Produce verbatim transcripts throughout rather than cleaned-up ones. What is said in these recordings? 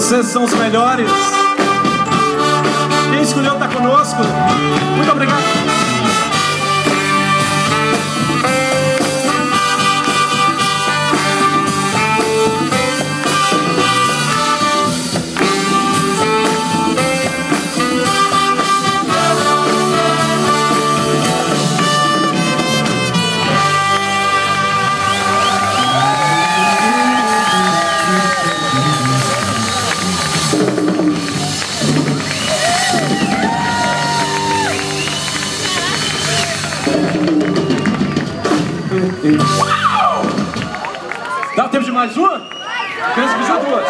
Vocês são os melhores. Quem escolheu estar conosco, muito obrigado. Uau! Dá tempo de mais uma? Queremos pedir duas.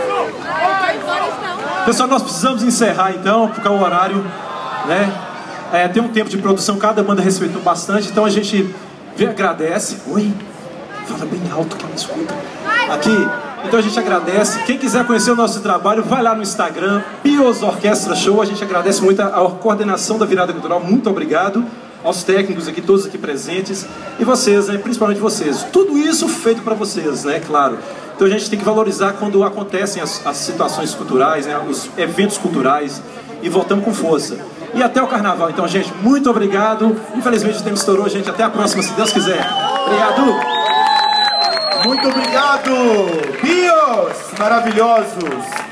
Pessoal, nós precisamos encerrar então, porque é o horário, né? É, tem um tempo de produção, cada banda respeitou bastante, então a gente agradece. Oi? Fala bem alto que eu não escuto. Aqui. Então a gente agradece. Quem quiser conhecer o nosso trabalho, vai lá no Instagram, Pios Orquestra Show. A gente agradece muito a, a coordenação da Virada Cultural. Muito obrigado aos técnicos aqui, todos aqui presentes. E vocês, né? Principalmente vocês. Tudo isso feito para vocês, né? Claro. Então a gente tem que valorizar quando acontecem as, as situações culturais, né? Os eventos culturais. E voltamos com força. E até o carnaval. Então, gente, muito obrigado. Infelizmente o tempo estourou, gente. Até a próxima, se Deus quiser. Obrigado. Muito obrigado, Pios, maravilhosos.